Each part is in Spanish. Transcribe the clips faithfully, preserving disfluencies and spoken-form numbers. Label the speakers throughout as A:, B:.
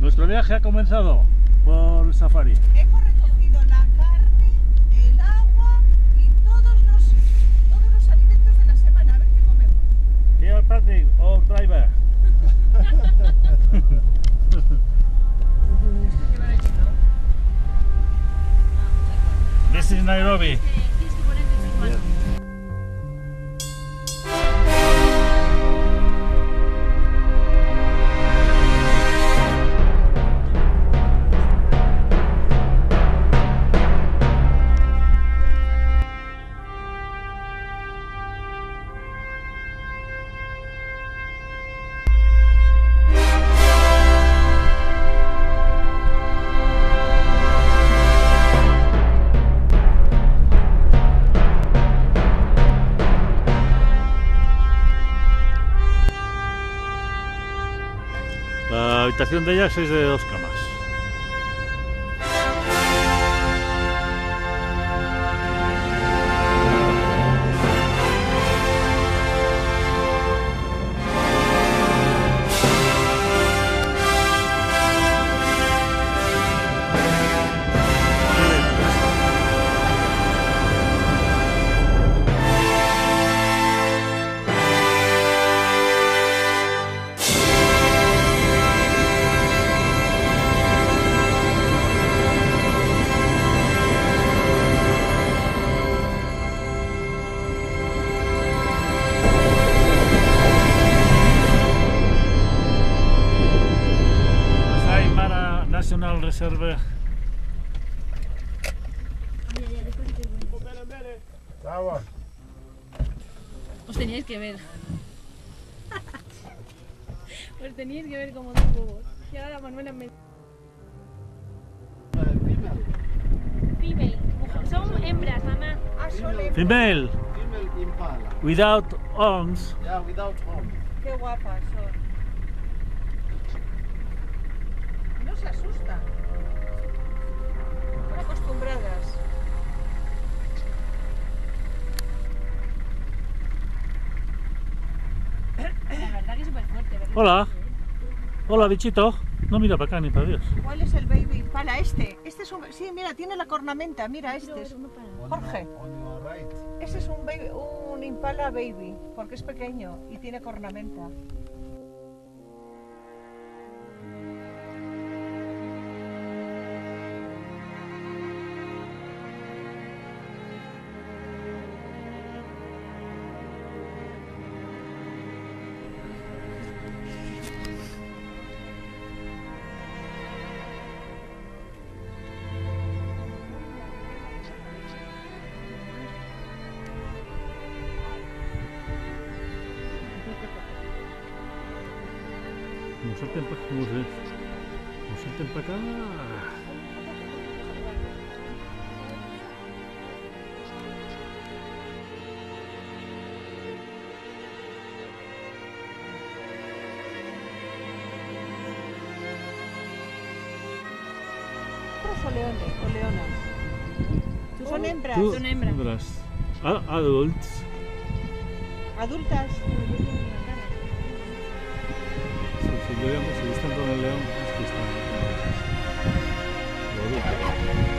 A: Nuestro viaje ha comenzado por el safari.
B: Hemos recogido la carne, el agua y todos los, todos los alimentos de la semana. A ver qué comemos.
A: Here Patrick, our driver. This is Nairobi. La habitación de ellas es de dos camas. National Reserve.
C: Os teníais que ver. Os teníais que ver como dos bobos. Y ahora la Manuela me... Female. Son hembras, mamá.
B: Ah, son hembras.
A: Female.
D: Female impala.
A: Without horns.
D: Yeah, without horn.
B: Qué guapas son. No se asustan. Están acostumbradas.
C: La verdad que es súper fuerte, ¿verdad?
A: Hola. Hola, bichito. No mira para acá ni para Dios.
B: ¿Cuál es el baby impala? Este. Este es un... Sí, mira, tiene la cornamenta. Mira, este es...
D: On
B: Jorge.
D: your- on your right.
B: Ese es un, baby, un impala baby, porque es pequeño y tiene cornamenta.
A: Como salten para como se... Como salten para acá.
B: ¿Hembras o leones? ¿O leonas? Son hembras.
A: Tú-
C: Son hembras.
A: hembras. Ah, adults.
B: Adultas.
A: Sí, si, lo vemos, si están con el león, es que están. Lo adulto.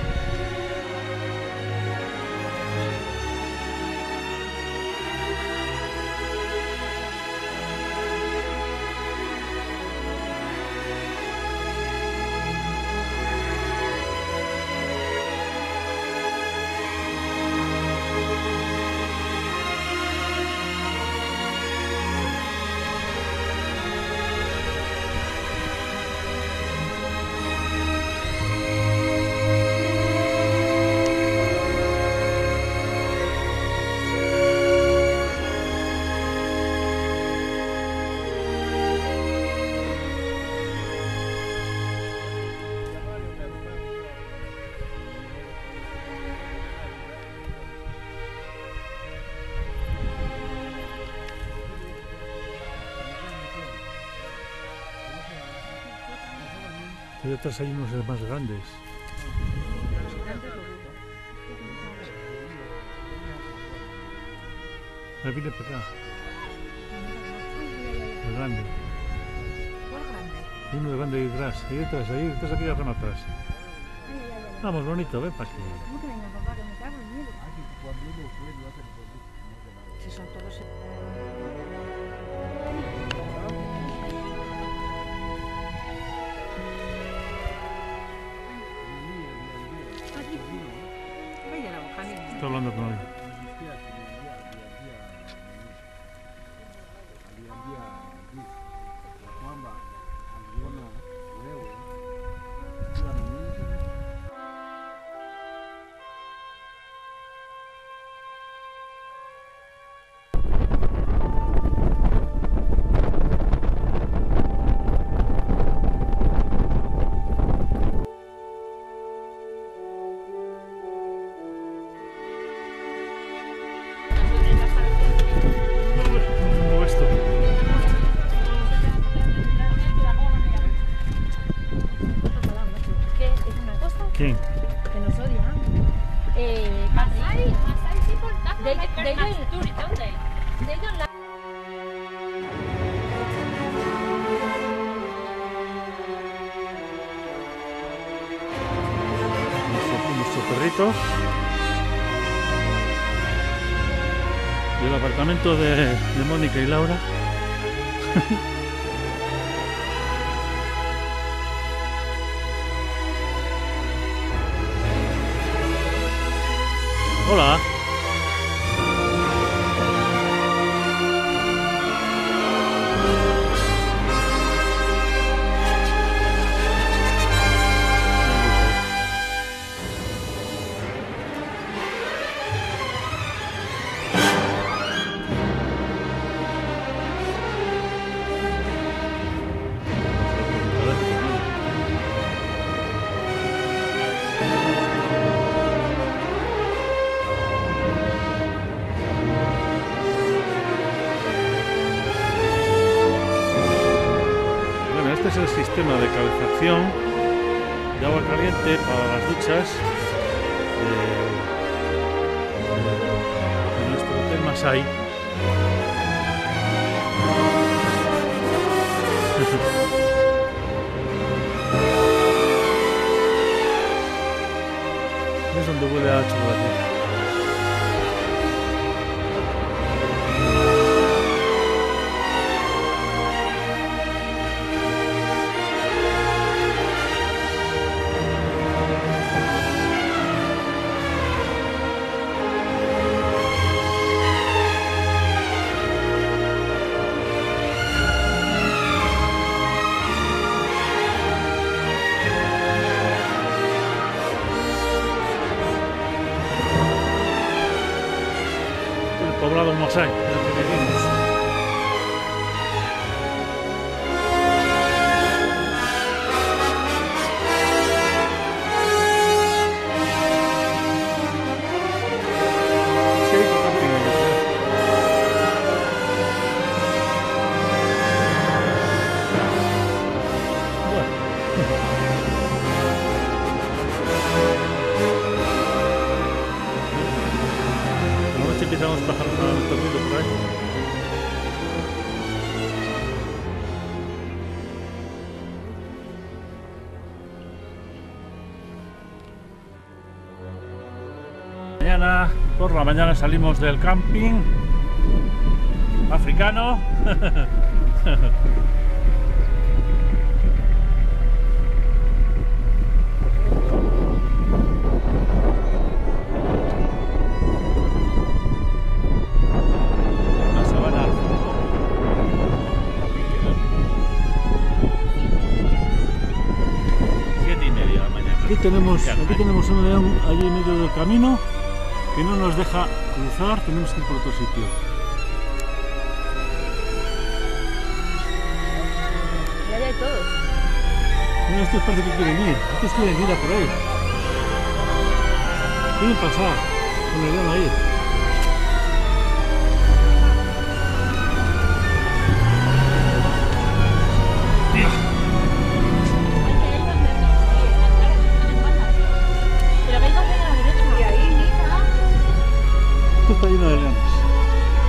A: Y detrás hay unos más grandes. Ahí viene para acá. El grande.
B: ¿Cuál grande?
A: Y uno van de ahí detrás, ahí detrás, ahí detrás, aquí arriba atrás.
C: Ay, ay, ay, ay.
A: Vamos, bonito, ven para aquí.
C: ¿Cómo que venga, papá? Que me cago en miedo.
B: Si son todos. Vaya la boca, niña.
A: Estoy hablando con él. ¿Cómo esto?
C: Que es una cosa
A: ¿Quién?
C: que nos odia. Eh, Patrick. De, de, de, de ellos la...
A: Nuestro, nuestro perrito. Y el apartamento de, de Mónica y Laura. Hola. Bueno, este es el sistema de calefacción de agua caliente para las duchas de, de, de nuestro hotel Masai. Es donde huele a chocolate. Poblado Masai, en el que vivimos. Sí, hay que camping allá. Bueno. A la noche empezamos a bajar un dormido por ahí. Mañana, por la mañana salimos del camping africano. La sabana al fondo. Siete y media de la mañana. Aquí tenemos, aquí tenemos un león allí en medio del camino que no nos deja cruzar, tenemos que ir por otro sitio.
C: Y hay de todos.
A: Mira, estos parece que quieren ir, estos quieren ir a por ahí. Quieren pasar con el león ahí.
C: Pero que hay que hacer a la derecha.
B: Y ahí, mira.
A: Esto está lleno de leones.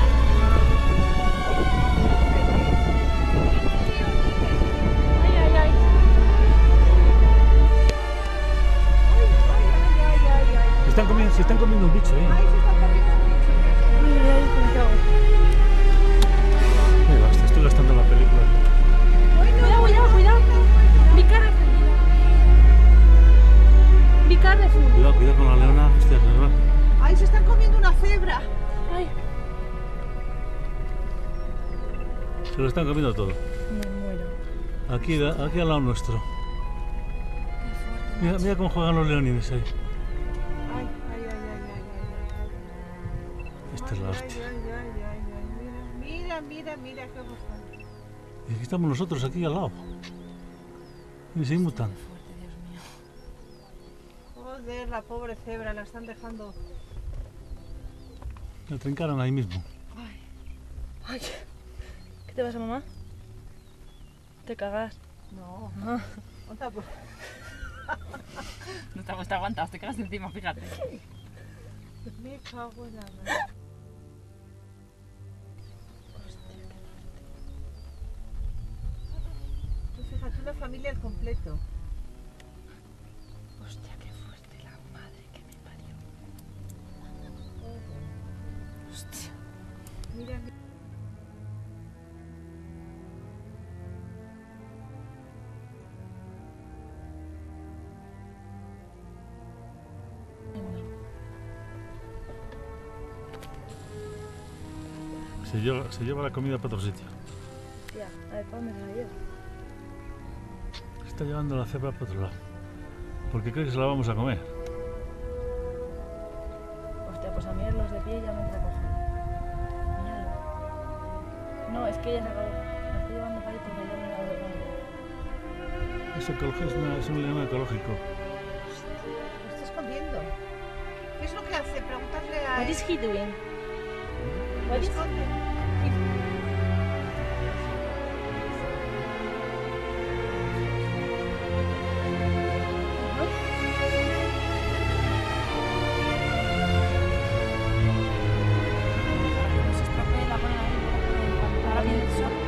C: Ay, ay, ay.
A: bicho ahí.
B: Ahí se está comiendo un bicho.
C: Mira, ahí me cago.
A: Mira, hasta estoy gastando la película.
C: Cuidado, cuidado, cuidado. Mi cara es fendida. Mi cara es fendida.
A: Cuidado, cuidado con la leona. Hostia, se nos va.
B: Ahí se están comiendo una cebra.
C: Ay,
A: Se lo están comiendo todo.
C: me muero.
A: Aquí, da- aquí al lado nuestro. Mira, mira cómo juegan los leonides ahí.
B: Ay, ay, ay, ay, ay, ay.
A: Esta es la
B: Ay,
A: hostia.
B: ay, ay, ay, ay, mira, mira, mira, mira cómo están.
A: Y aquí estamos nosotros, aquí al lado. Y se inmutan.
B: Joder, la pobre cebra, la están dejando.
A: La trincaron ahí mismo.
C: Ay, ¿qué te pasa, mamá? Te cagas.
B: No,
C: Ah.
B: otra, pues.
E: No te aguantas, te cagas encima, fíjate.
B: Me cago en la madre. Tú fíjate, una familia al completo.
E: Hostia, qué fuerte la madre que me parió. Hostia.
B: Mira, mira.
A: Se lleva, se lleva la comida para otro sitio.
C: Tía, a ver, ¿para dónde se la lleva?
A: Se está llevando la cebra para otro lado. Porque cree que se la vamos a comer.
C: Hostia, pues a mí los de pie ya me entra cojo. Míralo. No, es que ya se acabó. La estoy llevando para ahí porque ya me he dado cuenta.
A: Es ecologismo, es un león ecológico.
B: Lo está escondiendo. ¿Qué es lo que hace? Preguntarle a
C: What
B: él.
C: is he doing?
B: Lo
C: What is...
B: esconde.
E: No se estropee, la ponen ahí. Ahora viene el sol.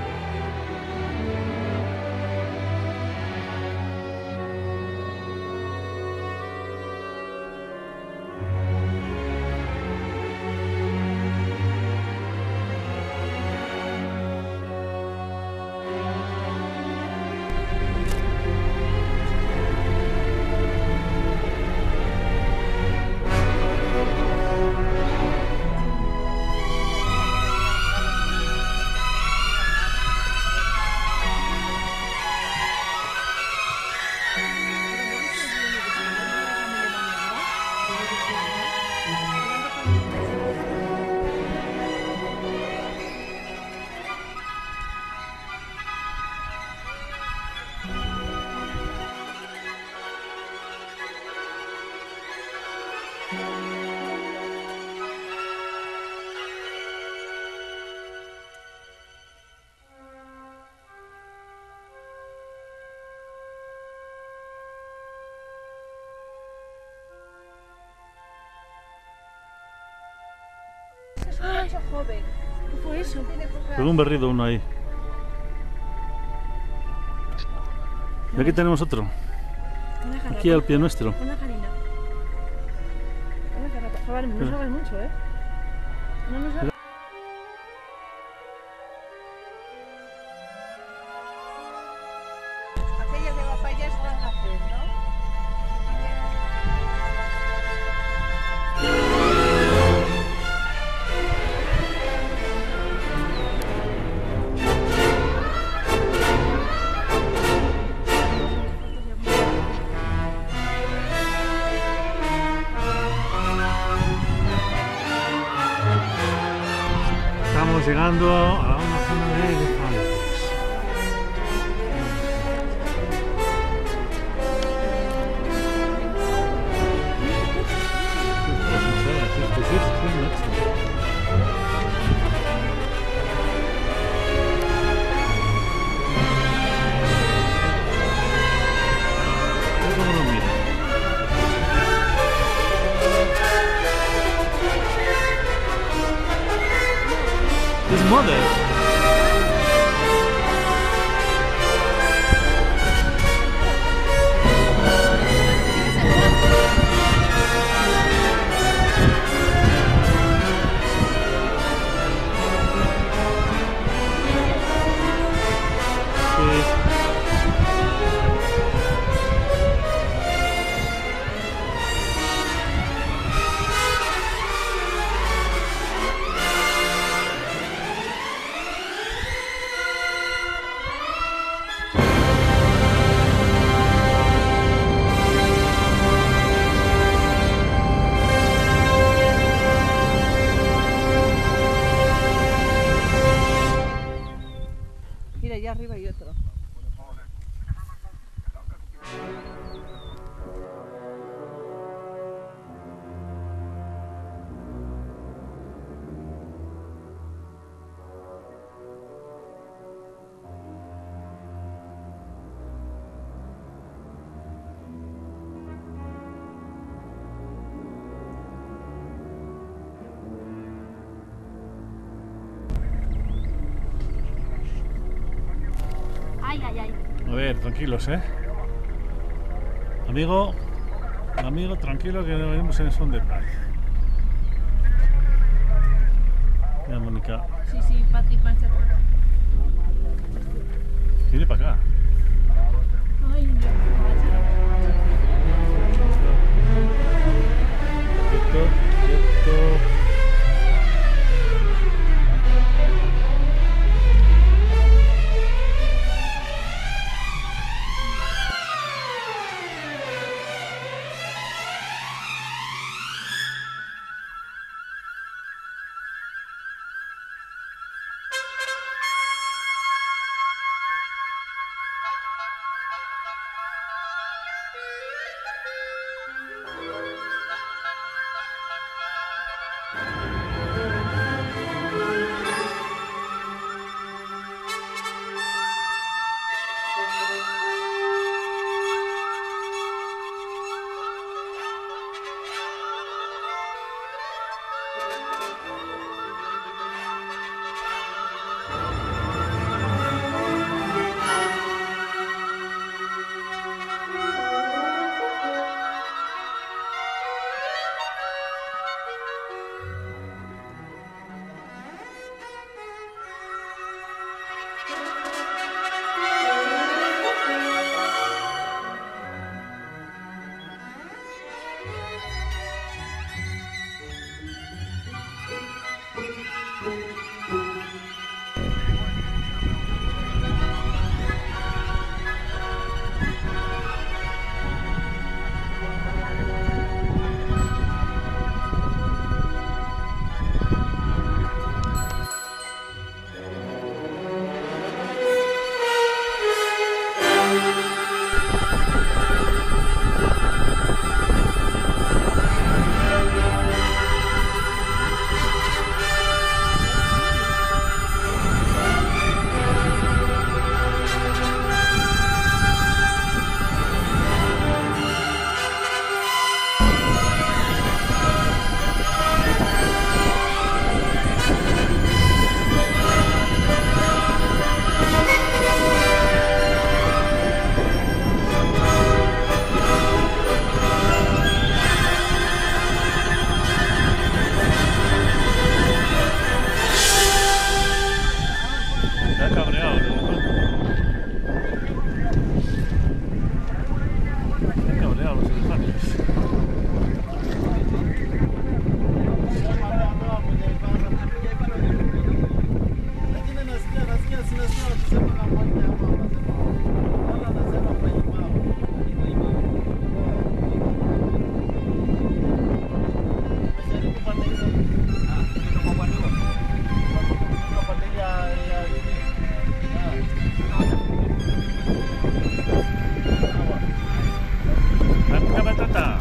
B: Es un macho joven.
C: ¿Qué fue eso?
B: Tiene poca-
A: Pegó un berrido uno ahí. Y aquí tenemos otro.
C: Una jarra.
A: Aquí al pie nuestro.
C: Una jarina. Una jarra. Por favor, no sabes mucho, ¿eh? No nos da...
B: Aquellas de papayas van a hacer, ¿no?
A: Estamos llegando a una zona de elefantes. Mira cómo nos mira. His mother.
E: Ay, ay, ay.
A: A ver, tranquilos, ¿eh? Amigo, amigo, tranquilo que venimos en son de paz. Mira, Mónica,
C: Sí, sí, Patrick, marcha atrás.
A: viene para acá.
C: Ay, Dios.
A: Quieto, quieto. Se ha cabreado, de verdad. Se han cabreado los elefantes. ¡Venga, patata!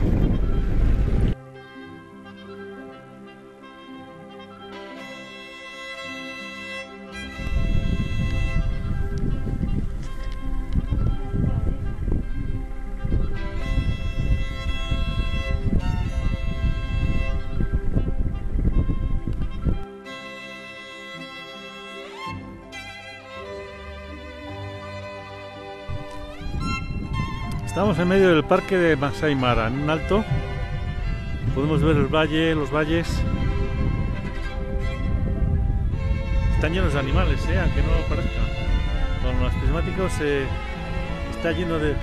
A: Estamos en medio del parque de Masai Mara, en un alto. Podemos ver el valle, los valles. Están llenos de animales, ¿eh? Aunque no lo parezca. Con los prismáticos eh, está lleno de...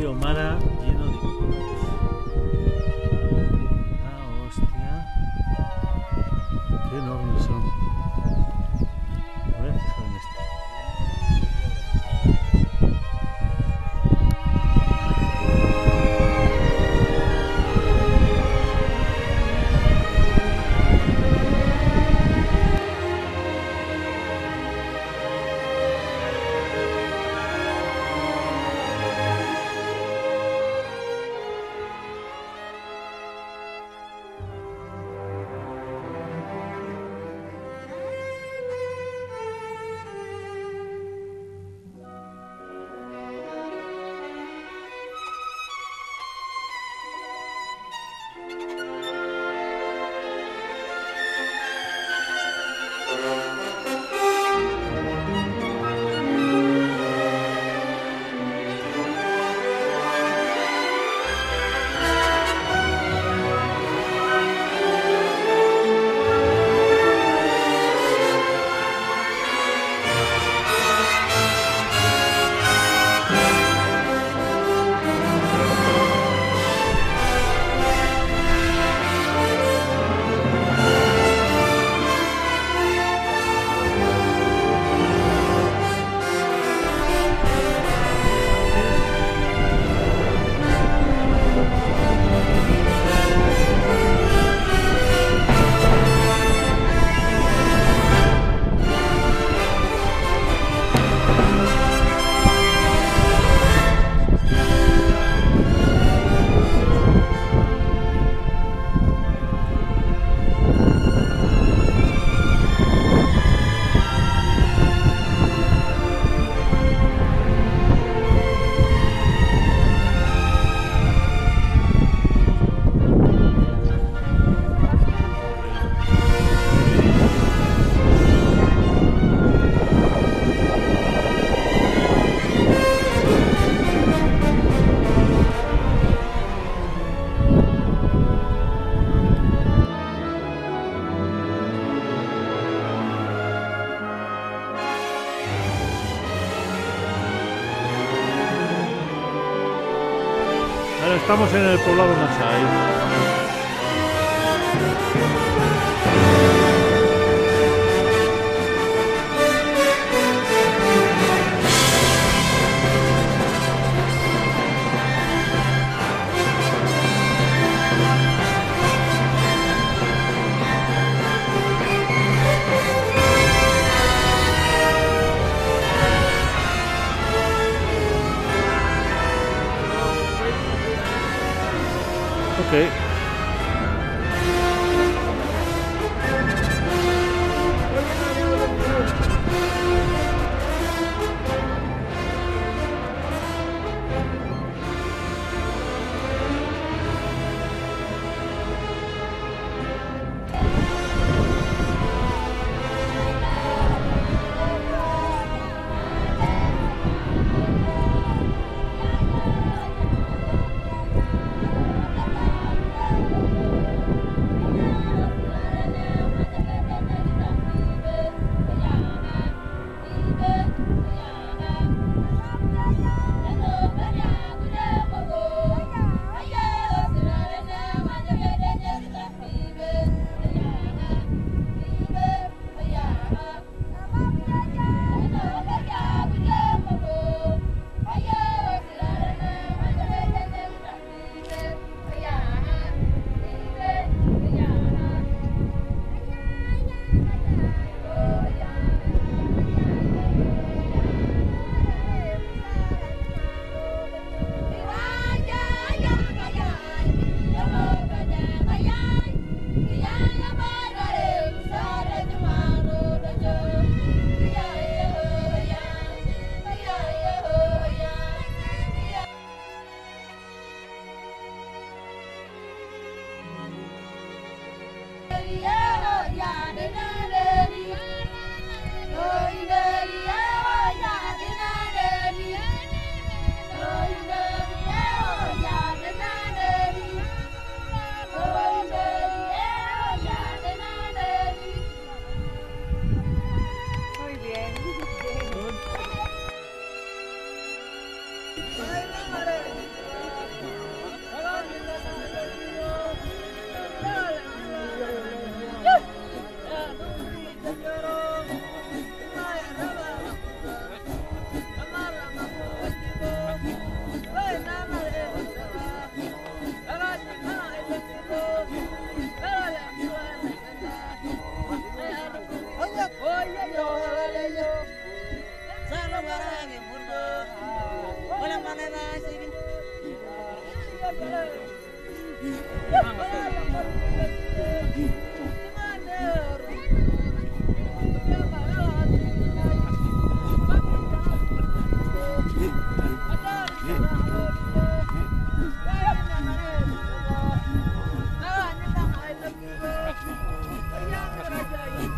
A: río Mara lleno de cucos. Ah, hostia. Qué enormes son. A ver si salen este. Ahora estamos en el poblado Masai. Okay.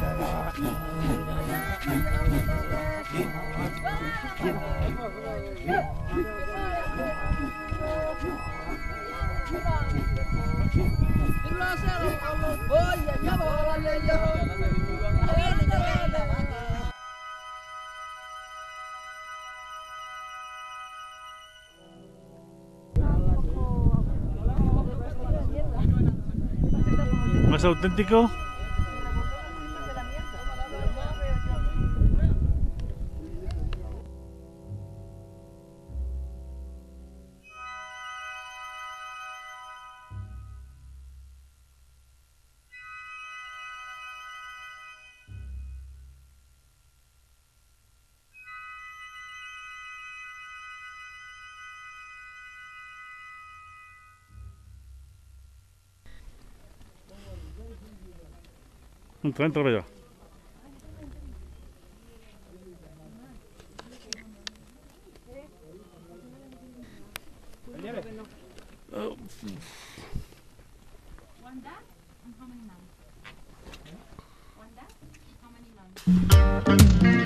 A: Más auténtico. Entra, entra para allá. Oh.
E: One dad and how many nuns? One dad and how many nuns?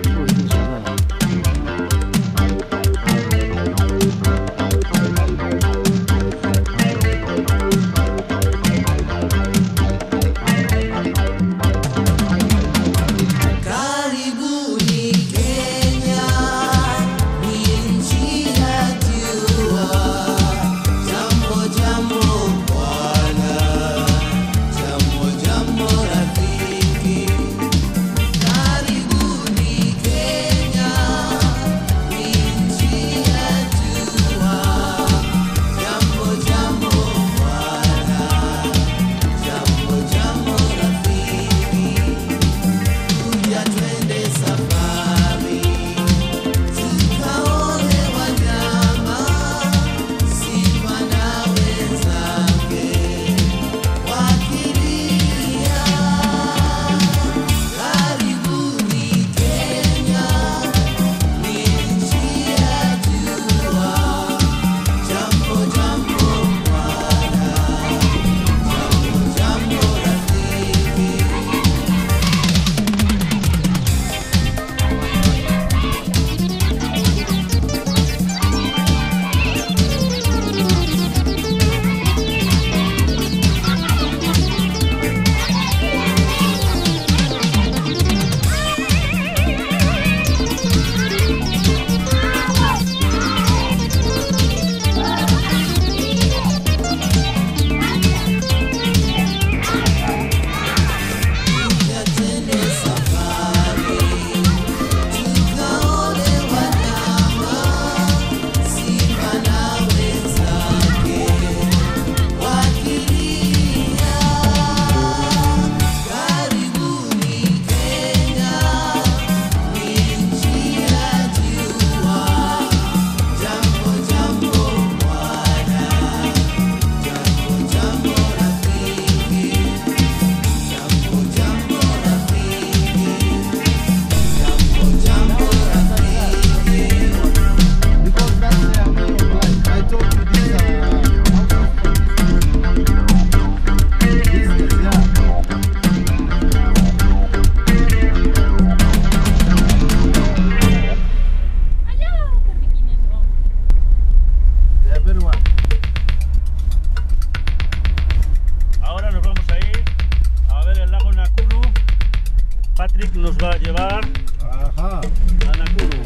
A: Patrick nos va a llevar
D: Ajá.
A: a Nakuru.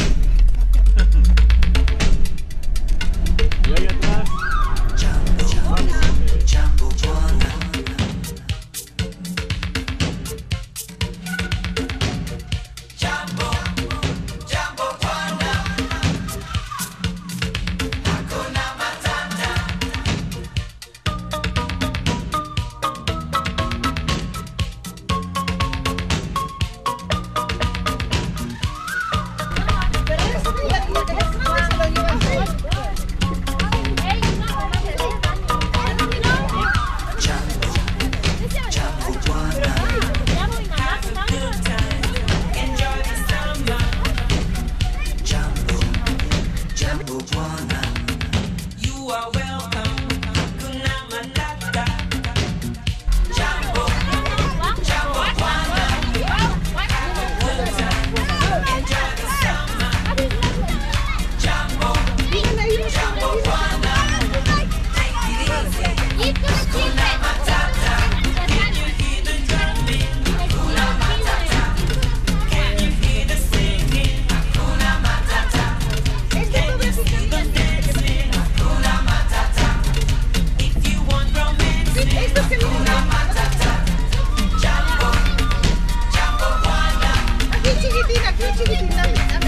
A: Y ahí atrás.
B: Pero eso, ya, ya que se lo llevan. chiquitín, dame, dame.